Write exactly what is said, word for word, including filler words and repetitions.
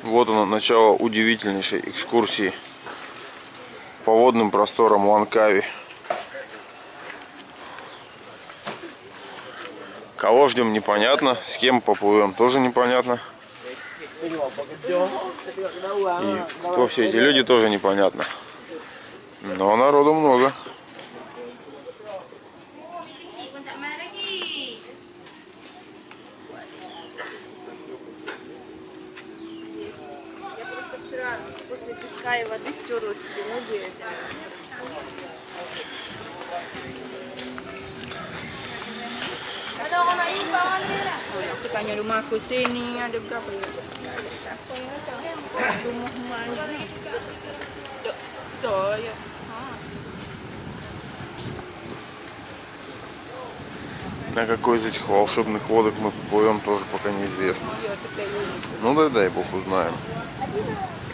Вот оно, начало удивительнейшей экскурсии по водным просторам Ланкави. Кого ждем, непонятно. С кем поплывем, тоже непонятно. И кто все эти люди, тоже непонятно. Но народу много. После песка и воды стерла себе ноги этим. Aku tanya rumah aku sini ada berapa ya? Rumah mana? Tuh ya. На какой из этих волшебных лодок мы поплывем, тоже пока неизвестно. Ну да, дай бог узнаем.